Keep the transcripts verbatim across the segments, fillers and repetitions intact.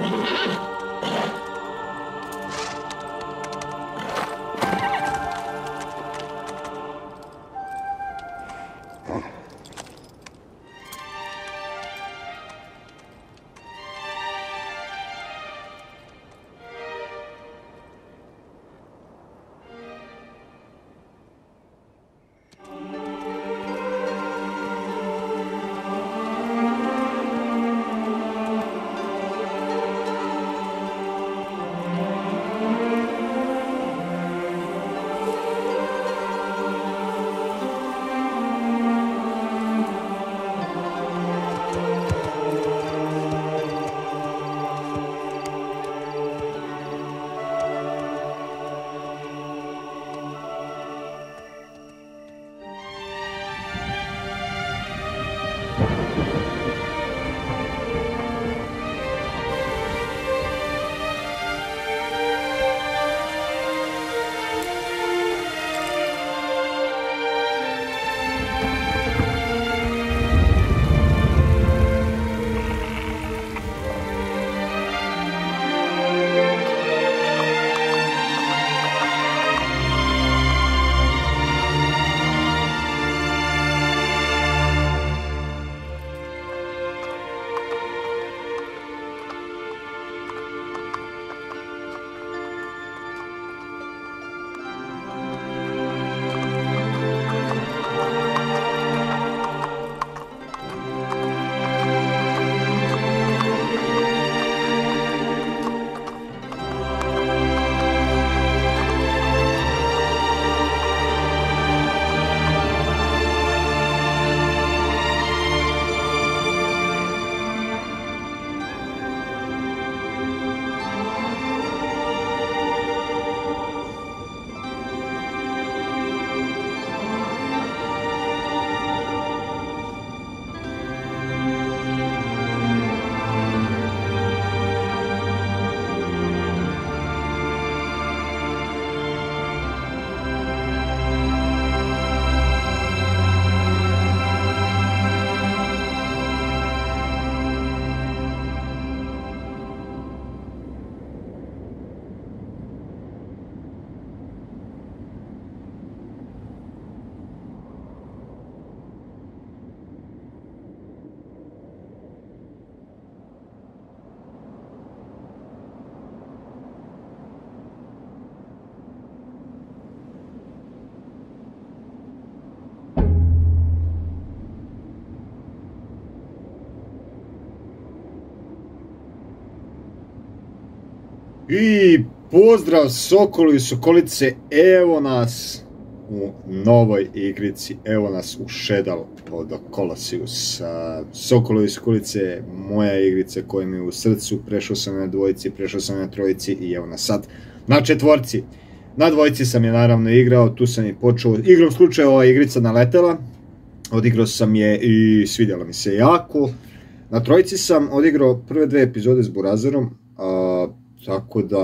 I pozdrav Sokolu i Sokolice, evo nas u novoj igrici, evo nas u Shadow of the Colossus. Sokolu i Sokolice, moja igrica koja mi je u srcu, prešao sam na dvojici, prešao sam na trojici i evo nas sad na četvorci. Na dvojici sam je naravno igrao, tu sam i počeo, igrom slučaju ova igrica naletela, odigrao sam je i svidjela mi se jako. Na trojici sam odigrao prve dve epizode s Burazerom, a, tako da,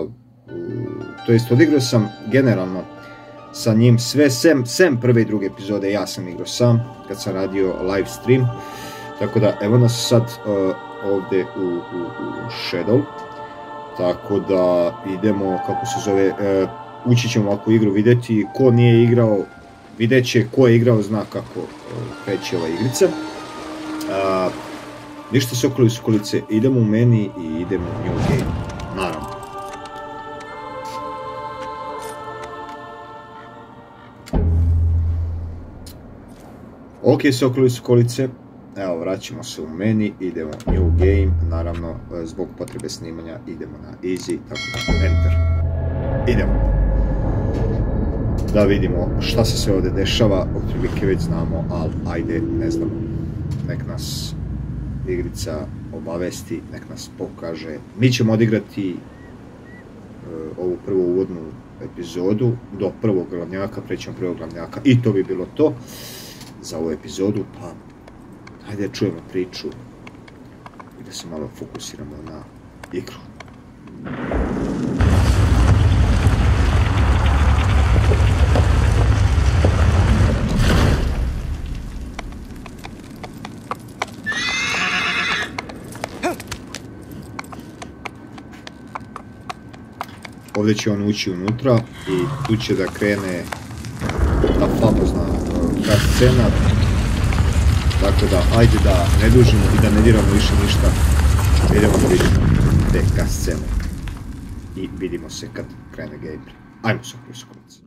to jest odigrao sam generalno sa njim sve, sem, sem prve i druge epizode, ja sam igrao sam kad sam radio live stream, tako da evo nas sad uh, ovdje u, u, u Shadow, tako da idemo, kako se zove, uh, ući ćemo ovakvu igru, vidjeti ko nije igrao, vidjet će ko je igrao, zna kako uh, kreće ova igrica. Uh, ništa Sokoli i Sokolice, idemo u meni i idemo u New Game, naravno. Ok, Sokoli i Sokolice, evo vraćamo se u meni, idemo New Game, naravno zbog potrebe snimanja idemo na Easy, tako da Enter, idemo. Da vidimo šta se sve ovdje dešava, otprilike već znamo, ali ajde, ne znamo, nek nas igrica obavesti, nek nas pokaže. Mi ćemo odigrati uh, ovu prvu uvodnu epizodu do prvog glavnjaka, prećemo prvog glavnjaka i to bi bilo to za ovu epizodu, pa hajde čujemo priču i da se malo fokusiramo na igru. ovdje će on ući unutra i tu će da krene ta famozna uh, scena. Tako da, ajde da ne dužimo i da ne diramo više ništa. Idemo da vidimo te scene. I vidimo se kad krene gameplay. Ajmo Sokolovi i Sokolice.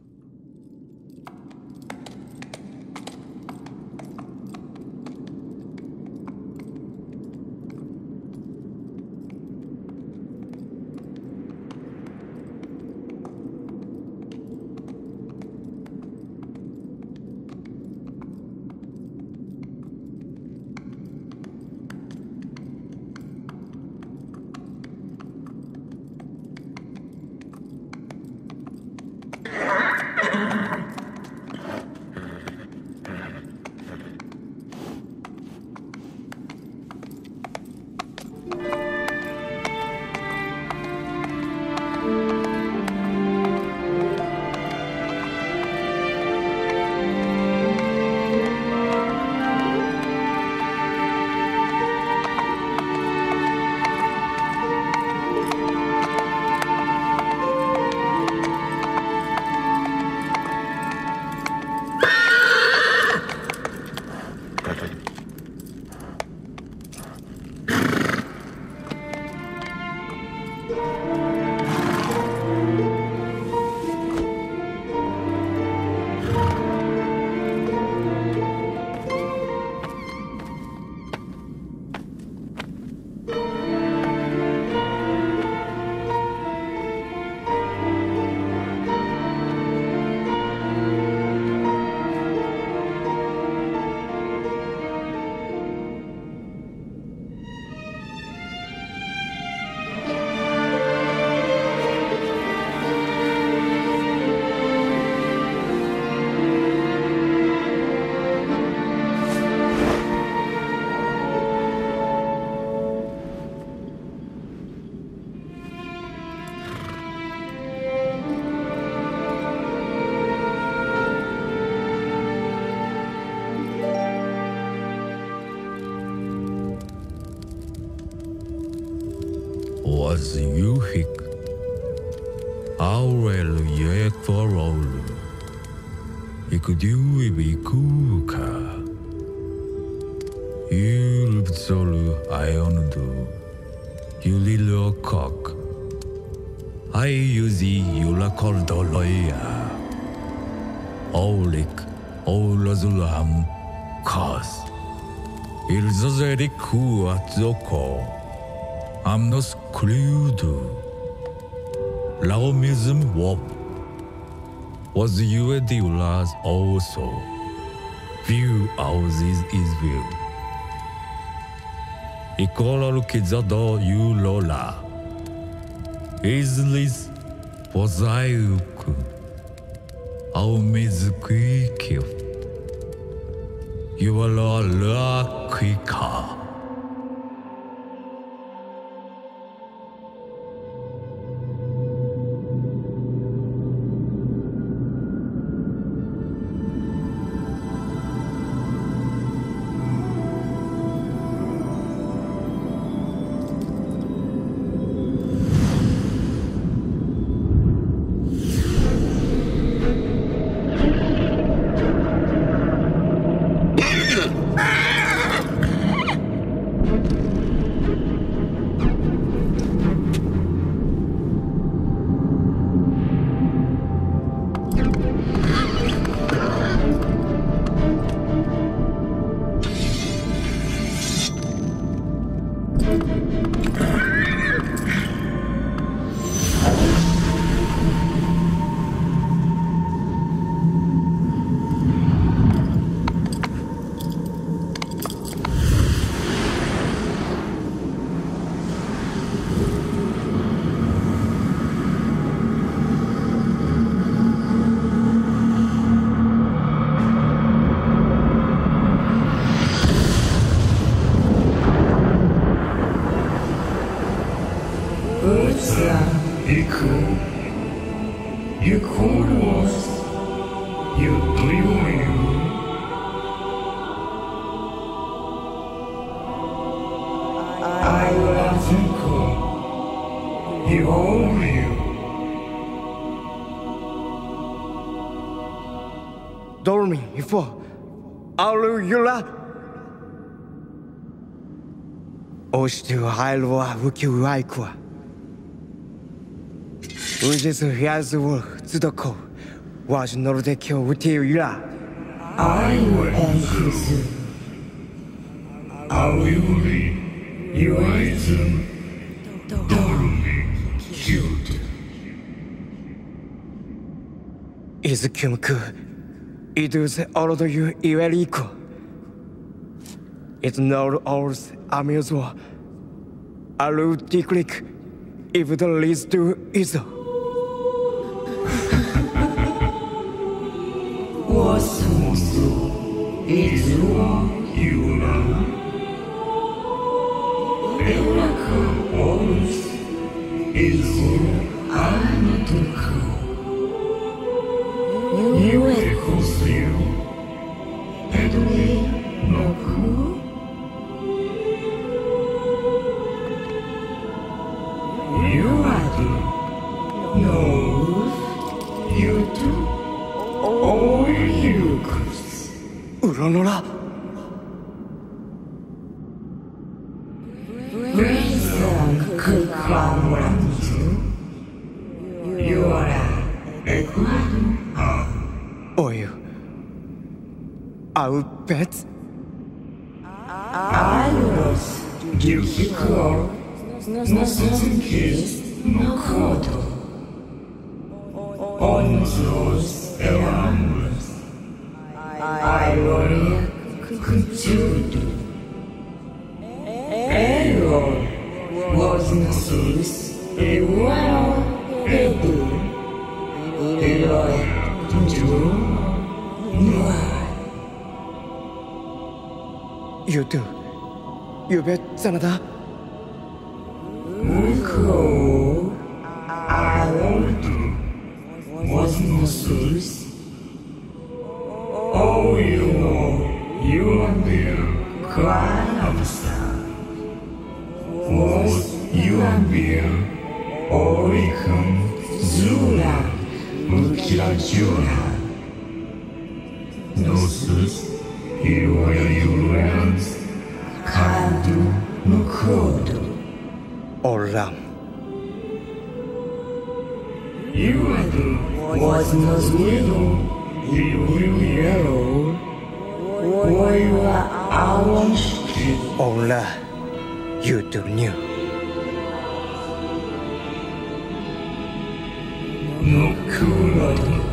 Was Yuhik Aurel Yekforolu Ikudu Ibikuka Yulbzolu Iondu Yulilo Kok Ayuzi Yulakoldoloya Aulik Olazulam Kaz Ilzozeriku Atzoko Amnos Kludu Laomism Wop was you at the Ulas also. View houses is view. Ikolor Kizado you Lola. Islis Pozayuku. Aumizukikyo. You are la Kika. me for Aurora. Oshtu Hailwa Wukiwaikwa. Ujes Yazur Zudoko was Nordekyo Wutira. I will answer. Aurori, Yuaizum, Dorumi, killed. Izukumku, Idus Orodoyu Iweriko. It's not ours, Amuswa. Alu Diklik, if the leads to Izo. Wasumusu, Izuo, Yura. Euraka, Orus, Izu, Anatuku. Yuekosu, Edwe, Noku. Yuadu, No, Yutu, O Yukus. Uronora. Reason could come to Yura, Equadu. Oyu. I'll bet. Alos, Yukiko, Nosunkis, Nokoto. Onzos, Eramus. Ironia, Kuchudu. Ero, was Nosus, Ewell, Edu. Eroi, Ju, Noa. You do. You bet, Sanada. Uko, Arodu, was Nosus. Oh, you know, you are there, cry of the sun. Was you are there, Oricum, Zula, Mukira Jura. Nosus, you are your lands, Kandu, Mukodo. Oram. You are the was Noswido. You will yellow. Or you are our shit. Ola. You do new. No cool.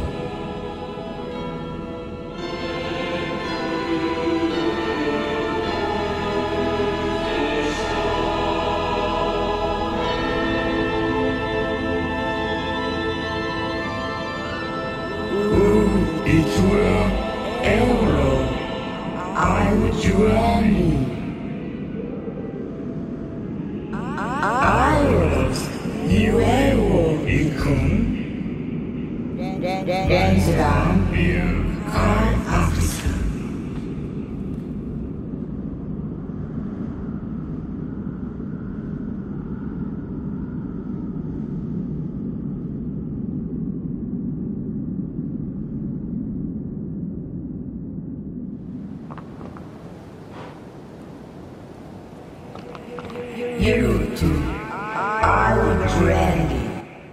It will euro. I would journey. I was you ever become. Dance down here, car Africa. You too. I would journey.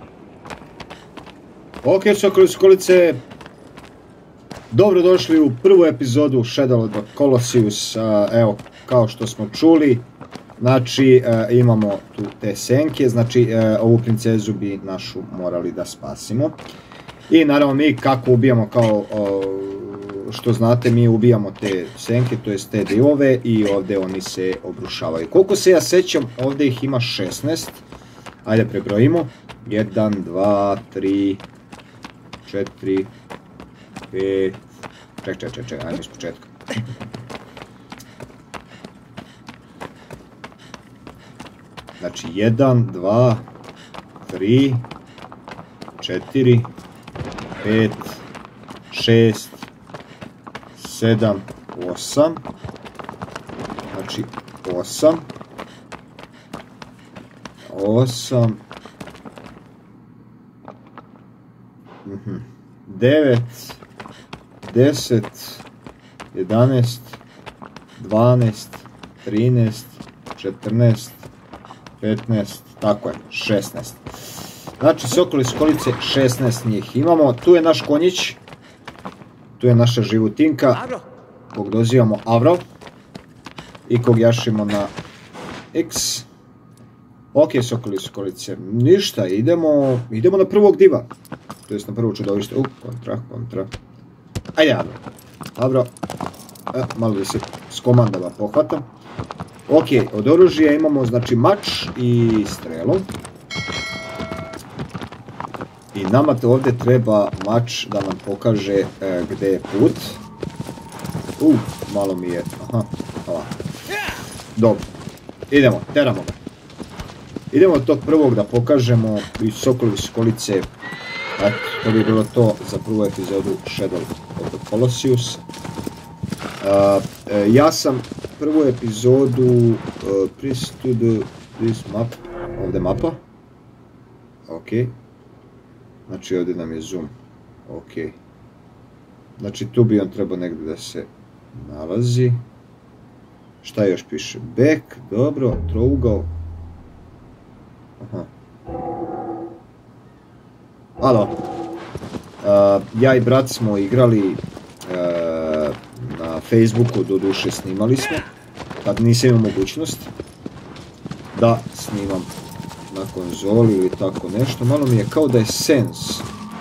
Ok, Sokoli Skolice, dobrodošli u prvu epizodu Shadow of the Colossus. Evo, kao što smo čuli, znači imamo tu te senke, znači ovu princezu bi našu morali da spasimo. I naravno mi kako ubijamo, kao što znate, mi ubijamo te senke, to jest te divove, i ovdje oni se obrušavaju. Koliko se ja sećam, ovdje ih ima šesnaest. Ajde prebrojimo. jedan, dva, tri, četiri, pet... Ček, ček, ček, ček, ajmo iz početka. Znači jedan, dva, tri, četiri, pet, šest, sedam, osam. Znači osam. osam. devet, deset, jedanaest, dvanaest, trinaest, četrnaest, petnaest, tako je, šesnaest. Znači, sokoli i sokolice, šesnaest njih imamo. Tu je naš konjić. Tu je naša životinka. Kog dozivamo Avro. I kog jašimo na X. Ok, sokoli i sokolice. Ništa, idemo, idemo na prvog diva. To jest na prvo čudovište. U, kontra, kontra. Ajde, Avro. Avro. E, malo da se s komandama pohvatam. Ok, od oružja imamo znači mač i strelu. I nama to ovdje treba mač da nam pokaže e, gdje je put. U, malo mi je, aha, ovako. Dobro, idemo, teramo ga. Idemo od tog prvog da pokažemo i sokoli i sokolice. Eto, to bi bilo to za prvu epizodu Shadow of the Colossus. Uh, e, ja sam prvu epizodu uh, Press to the this map, ovdje mapa. Ok. Znači ovdje nam je zoom. Ok. Znači tu bi on trebao negdje da se nalazi. Šta još piše? Back, dobro, trougao. Aha. Alo. Uh, ja i brat smo igrali uh, na Facebooku, doduše snimali smo. Kad nisam imao mogućnost da snimam na konzoli ili tako nešto. Malo mi je kao da je sens.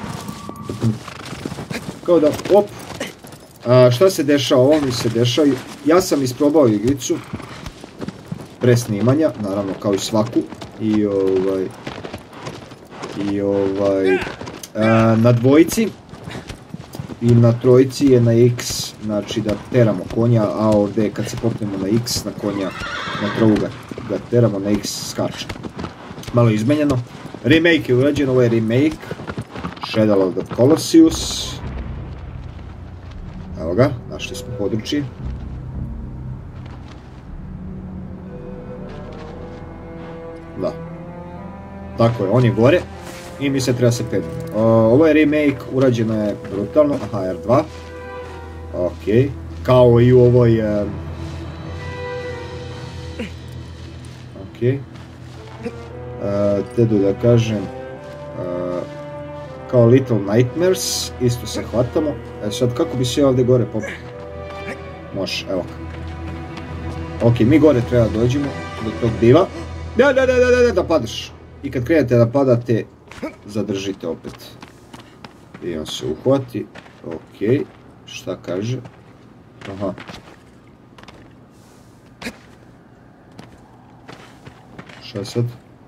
Kao da, op. A, šta se dešava? Ovo mi se dešava. Ja sam isprobao igricu pre snimanja, naravno kao i svaku. I ovaj... I ovaj... A, na dvojici i na trojici je na X, znači da teramo konja, a ovdje kad se popnemo na X, na konja, na trovu ga, ga teramo, na X skače. Malo izmenjeno. Remake je urađen, ovo je remake Shadow of the Colossus. Evo ga, našli smo područje. Da. Tako je, on je gore. I mi se treba se peniti. Uh, ovo je remake, urađeno je brutalno, aha, R dva. Ok, kao i u ovoj... Um... Ok. Uh, te da kažem... Uh, kao Little Nightmares, isto se hvatamo. E sad, kako bi se ovdje gore popio? Može, evo ga. Ok, mi gore treba dođemo do tog diva. Da, da, da, da, da, da padaš. I kad krenete da padate, zadržite opet. I on se uhvati. Ok. Šta kaže? Aha. Šta sad?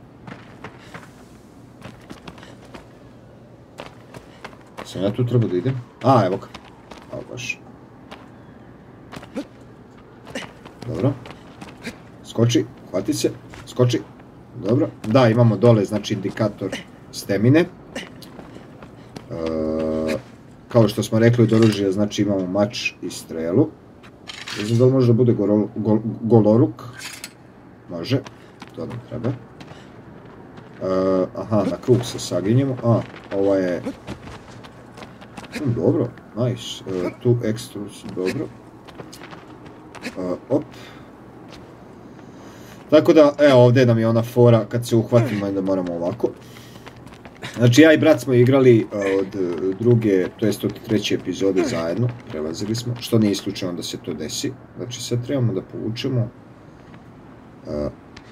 Sam ja tu treba da idem? A, evo ga. Evo baš. Dobro. Skoči, hvati se. Skoči. Dobro. Da, imamo dole, znači, indikator stamine. E, kao što smo rekli od oružja, znači imamo mač i strelu. Ne znam da li može da bude golo, gol, goloruk. Može. To nam treba. E, aha, na krug se saginjemo. A, ova je... Hmm, dobro, nice. E, tu extras, dobro. E, op. Tako da, evo, ovdje nam je ona fora, kad se uhvatimo, da moramo ovako. Znači, ja i brat smo igrali od druge, to jest od treće epizode zajedno, prelazili smo, što nije isključeno da se to desi. Znači, sad trebamo da povučemo. Uh,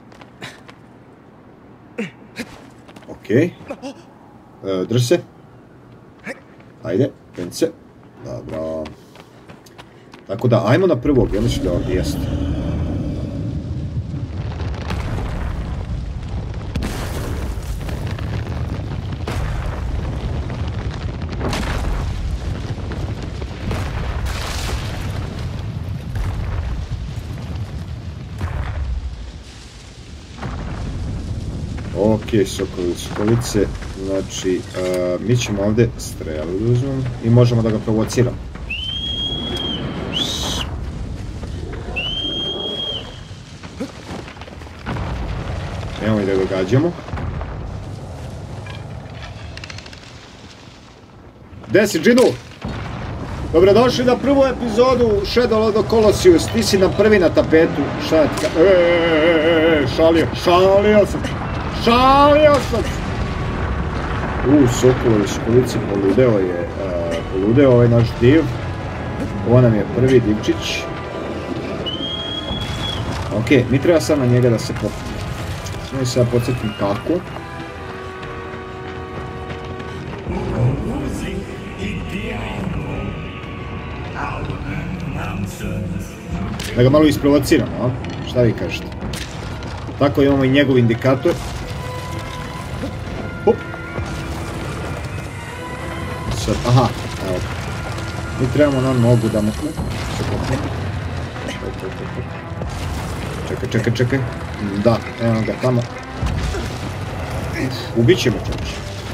ok. Uh, drž se. Ajde, penj se. Dobro. Tako da, ajmo na prvog, ja mislim da ovdje jeste. Ok, sokoli, sokolice, znači, uh, mi ćemo ovdje strelu da uzmemo i možemo da ga provociramo. Evo i da ga gađamo. Gdje si, džinu? Dobrodošli na prvu epizodu Shadow of the Colossus. Ti si na prvi na tapetu. Šta je tka... Eee, šalio, šalio sam. Šalio sam. U, Sokolovi Skulici poludeo je, uh, poludeo ovaj naš div. Ovo nam je prvi divčić. Ok, mi treba sad na njega da se popnemo. Samo se ja podsjetim kako. Da ga malo isprovociramo, a? Šta vi kažete? Tako imamo i njegov indikator. Hop. Sad, aha, evo. Mi trebamo na nogu da mu... Čekaj, čekaj, čekaj. Da, evo ga tamo. Ubit ćemo čovječ.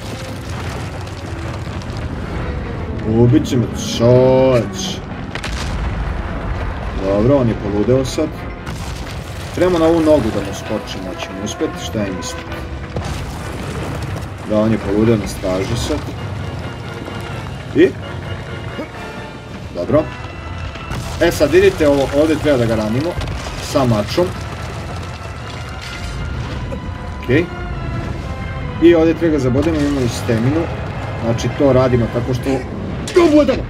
Ubit ćemo čovječ. Dobro, on je poludeo sad. Trebamo na ovu nogu da mu skočimo, ćemo uspjeti, šta je misliti? Da, on je poludeo na straži sad. I? Dobro. E sad vidite ovo, ovdje treba da ga ranimo. Sa mačom. Okej. I ovdje treba ga zabodimo, imamo i staminu. Znači to radimo tako što... Ubodamo!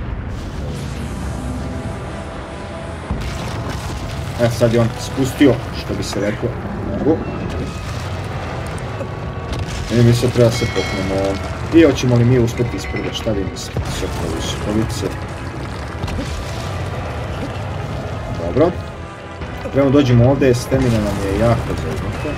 E sad je on spustio, što bi se reklo, nogu. I mi se treba se popnemo. I hoćemo li mi uspjeti ispred, šta vi mislite? Sokolovi Skulice. Dobro. Trebamo dođemo ovdje, stamina nam je jako zajednota.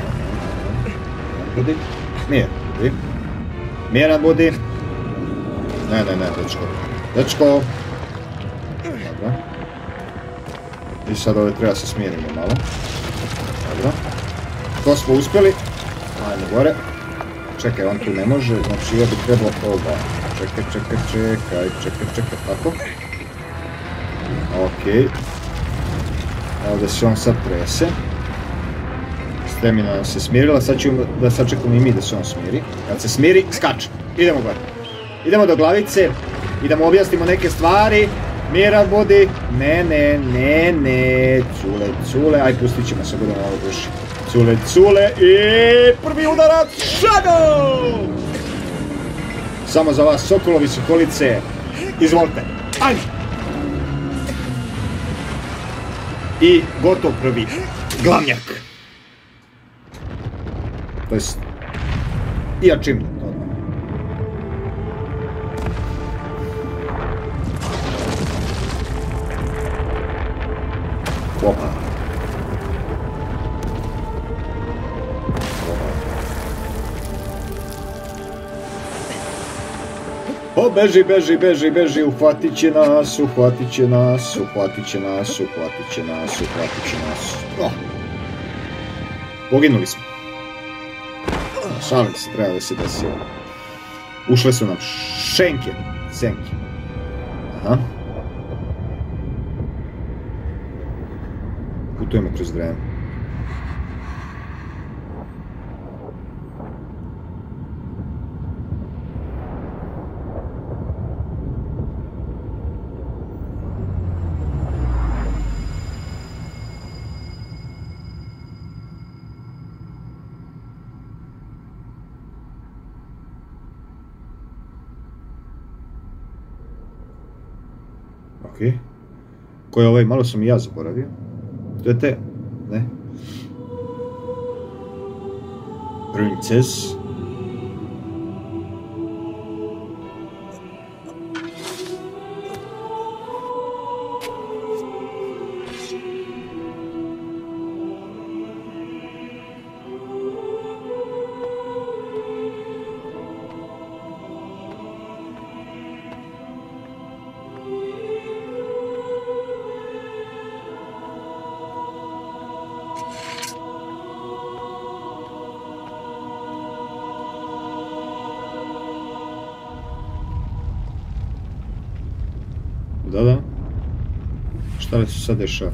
Budi. Mir, budi. Miran budi. Ne, ne, ne, dečko. Dečko. Dobro. I sad ovdje treba se smirimo malo. Dobro. To smo uspjeli. Ajmo gore. Čekaj, on tu ne može, znači ja bi trebao oba. Čekaj, čekaj, čekaj, čekaj, čekaj, tako. Okej. Ovdje se on sad trese. Stamina nam se smirila, sad ćemo da sačekamo i mi da se on smiri. Kad se smiri, skače. Idemo gore. Idemo do glavice i da mu objasnimo neke stvari. Miran budi. Ne, ne, ne, ne. Cule, cule. Aj, pustit ćemo se, budemo malo duši. Cule, cule i prvi udarac. Shadow! Samo za vas, Sokolovi Skulice. Izvolite. Ajde! I gotov prvi glavnjak. To jest... I achievement. Opa. O, beži, beži, beži, beži, uhvatit će nas, uhvatit će nas, uhvatit će nas, uhvatit će nas, uhvatit će nas. Oh. Poginuli smo. Šalim se, treba da se desi. Ušle su nam šenke, senke. Aha. Putujemo kroz vreme. Okej. Ko je ovaj? Malo sam i ja zaboravio. To je te? Ne. Princess. Da, da. Šta li se sad dešava?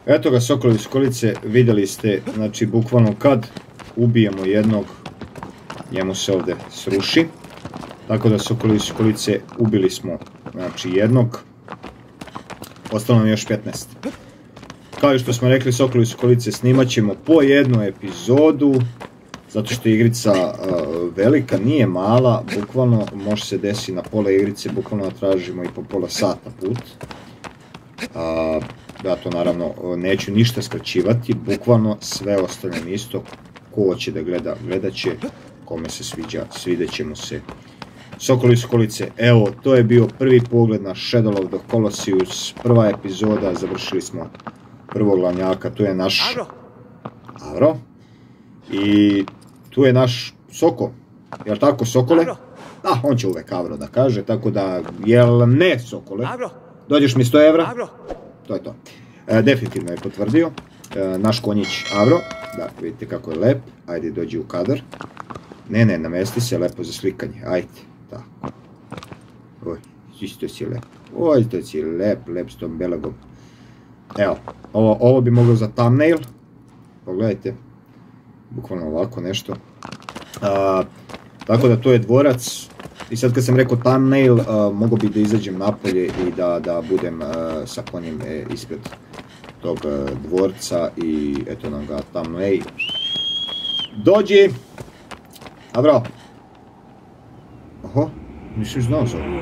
Eto ga, Sokolovi i Sokolice, vidjeli ste, znači bukvalno kad ubijemo jednog, njemu se ovdje sruši. Tako da Sokolovi i Sokolice ubili smo, znači jednog, ostalo nam još petnaest. Kao i što smo rekli, Sokolovi i Sokolice snimat ćemo po jednu epizodu, zato što je igrica uh, velika, nije mala, bukvalno može se desiti na pola igrice, bukvalno tražimo i po pola sata put. Uh, ja to naravno neću ništa skraćivati, bukvalno sve ostavljam isto, ko hoće da gleda, gledat će, kome se sviđa, svidjet će mu se. Sokolovi i Sokolice, evo, to je bio prvi pogled na Shadow of the Colossus, prva epizoda, završili smo prvog glavnjaka, tu je naš Avro. I tu je naš Soko, jel tako Sokole? Da, on će uvek Avro da kaže, tako da, jel ne Sokole? Dođeš mi sto evra? To je to. E, definitivno je potvrdio. E, naš konjić Avro, da vidite kako je lep, ajde dođi u kadar. Ne, ne, namesti se lepo za slikanje, ajde, tako. Oj, isto si lep, oj, to si lep, lep s tom belagom. Evo, ovo, ovo bi moglo za thumbnail, pogledajte, bukvalno ovako nešto. A, tako da to je dvorac, i sad kad sam rekao thumbnail, a, mogu bi da izađem napolje i da, da budem a, sa konjem e, ispred tog a, dvorca i eto nam ga thumbnail. Dođi! Avro! Oho, nisam znao za ovo.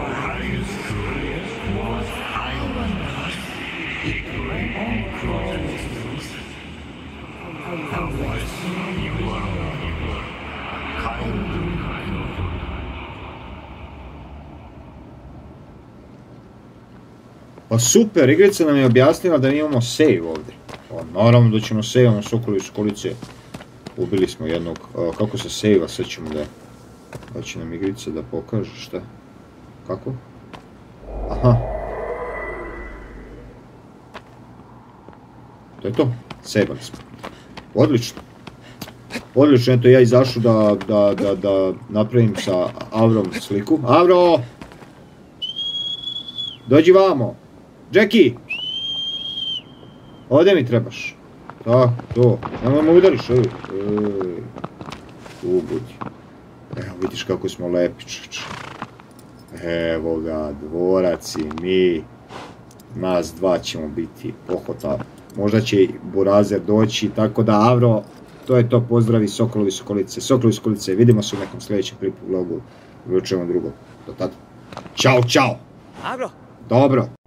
Pa super, igrica nam je objasnila da imamo save ovdje. Pa naravno da ćemo save-om Sokolovi i Sokolice. Ubili smo jednog, kako se save-a, sad ćemo da... Da će nam igrica da pokaže šta. Kako? Aha. To je to, save-ali smo. Odlično. Odlično, eto ja izašao da, da, da, da napravim sa Avrom sliku. Avro! Dođi vamo! Jackie! Ovdje mi trebaš. Tako, to. Nemoj me udariš, evo. Tu budi. Evo, vidiš kako smo lepi, čoč. Evo ga, dvorac i mi. Nas dva ćemo biti pohota. Možda će i Burazer doći, tako da Avro, to je to, pozdravi Sokolovi i Sokolice. Sokolovi i Sokolice, vidimo se u nekom sljedećem klipu vlogu. Vručujemo drugo. Do tada. Ćao, čao! Avro! Dobro.